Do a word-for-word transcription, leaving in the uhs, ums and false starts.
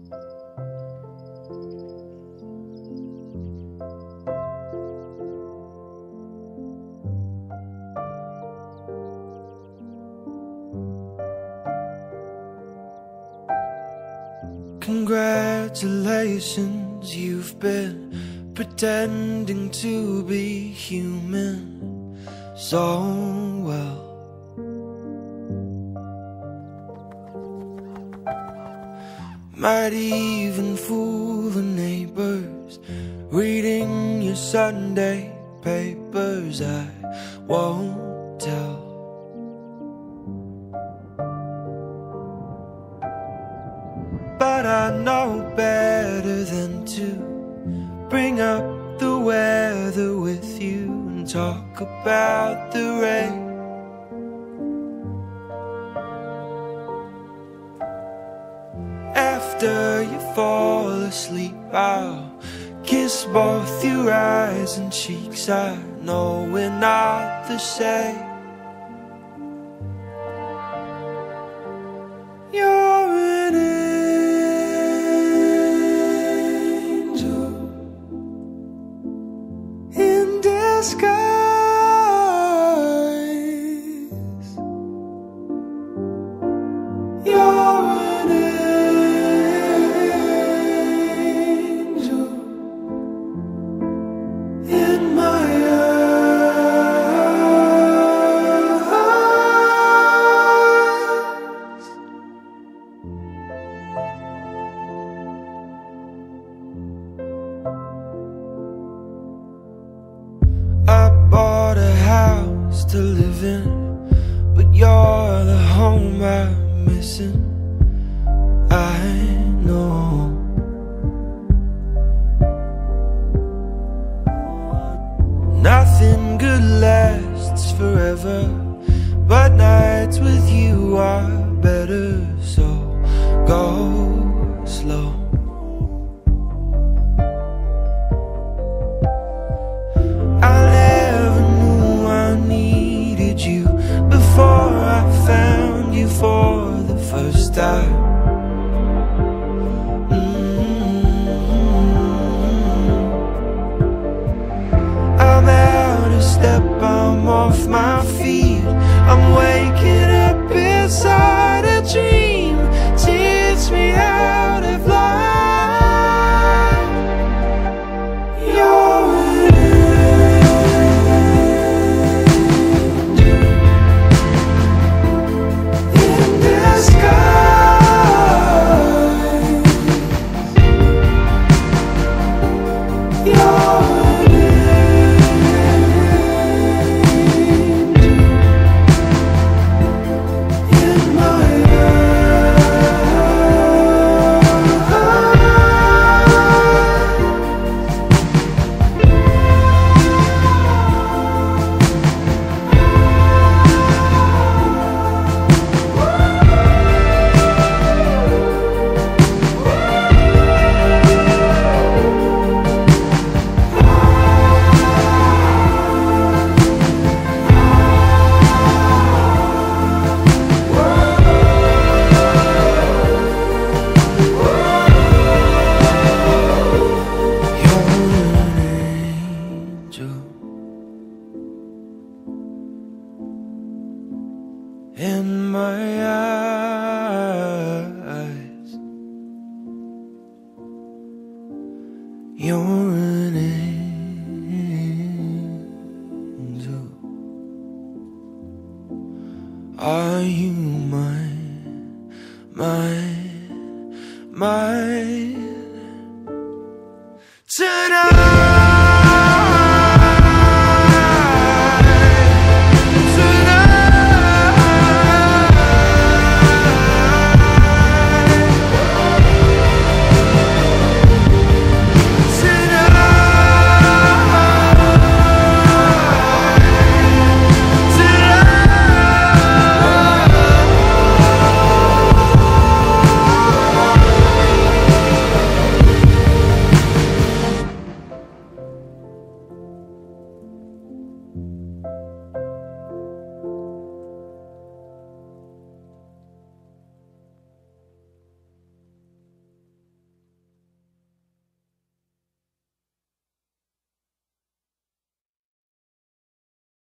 Congratulations, you've been pretending to be human so well. Might even fool the neighbors reading your Sunday papers. I won't tell. But I know better than to bring up the weather with you and talk about the rain. After you fall asleep, I'll kiss both your eyes and cheeks. I know we're not the same. You're an angel in disguise. You're an angel in my eyes. I bought a house to live in, but you're the home I'm missing. I know nothing good lasts forever, but nights with you are better, so go slow. I never knew I needed you before I found you for the first time. Mm-hmm. I'm out of step, I'm off my feet. I'm waking up inside a dream. Teach me how to fly. You're an in disguise. You're an angel in my in my eyes. You're an angel. Are you mine, mine, mine tonight?